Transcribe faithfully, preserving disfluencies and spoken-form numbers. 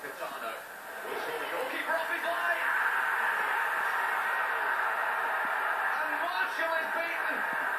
Amalfitano. Will see the goalkeeper off his line. And Marshall is beaten.